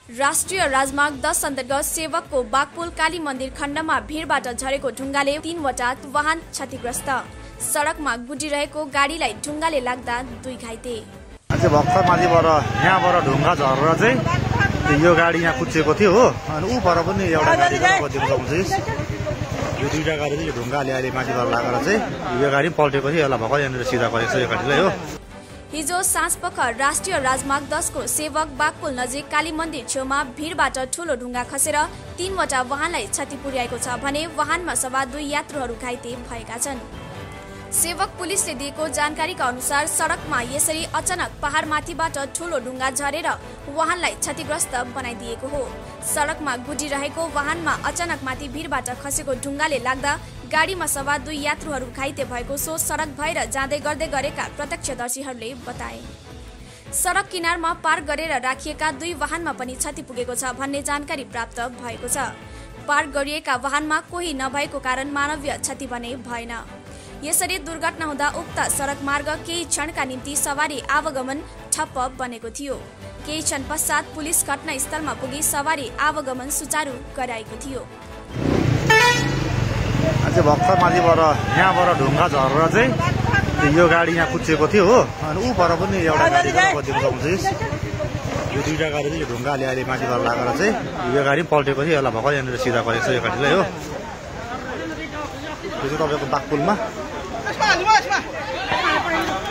राष्ट्रिय राजमार्ग 10 अन्तर्गत सेवकको बागपुल काली मन्दिर खण्डमा भिडबाट झरेको ढुङ्गाले 3वटा वाहन क्षतिग्रस्त। सडकमा गुडिरहेको गाडीलाई ढुङ्गाले लाग्दा 2 घाइते। भर्खर माथिबाट यहाँबाट ढुङ्गा झरेर चाहिँ यो गाडी यहाँ कुचेको थियो हो, अनि ऊ पर पनि एउटा गाडी देख्न सक्नुहुन्छ। यो दुईटा गाडी चाहिँ यो ढुङ्गाले अहिले माथिबाट लागेर चाहिँ यो गाडी पल्टेको थियो, यसलाई भर्खर यहाँनिर सिधा गरेको छ यो गाडीलाई हो। हिजो साँझपख राष्ट्रिय राजमार्ग 10 को सेवक बागपुल नजिक काली मन्दिर छेउमा भिडबाट ठूलो ढुङ्गा खसेर 3वटा वाहनलाई क्षति पुर्याएको छ भने वाहनमा सवार 2 यात्रुहरू घाइते भएका छन्। सेवक पुलिसले दिएको जानकारीका अनुसार सडकमा यसरी अचानक पहाडमाथिबाट ठूलो ढुङ्गा झरेर वाहनलाई क्षतिग्रस्त बनाइदिएको हो। सडकमा गुडिरहेको वाहनमा अचानक माथि भिडबाट खसेको ढुङ्गाले लाग्दा गाडीमा सवार 2 यात्रुहरू घाइते भएको सो सडक भएर जाँदै गर्दै गरेका प्रत्यक्षदर्शीहरूले बताए। सडक किनारमा पार्क गरेर राखिएका 2 वाहनमा पनि क्षति पुगेको छ भन्ने जानकारी प्राप्त भएको छ। पार्क गरिएका वाहनमा कोही नभएको कारण मानवीय क्षति भने भएन। यसरी दुर्घटना हुँदा उक्त सडक मार्ग केही क्षणका निम्ति सवारी आवागमन ठप्प बनेको थियो। केही क्षण पश्चात पुलिस घटनास्थलमा पुगी सवारी आवागमन सुचारू गराएको थियो। भर्खर माथिबाट यहाँबाट ढुङ्गा झरेर चाहिँ यो गाडी यहाँ कुचेको थियो हो, अनि ऊ पर पनि एउटा गाडी देख्न सक्नुहुन्छ। यो दुईटा गाडी चाहिँ यो ढुङ्गाले अहिले माथिबाट लागेर चाहिँ यो गाडी पल्टेको थियो, यसलाई भर्खर यहाँनिर सिधा गरेको छ यो गाडीलाई हो। यो चाहिँ तपाईँको बागपुलमा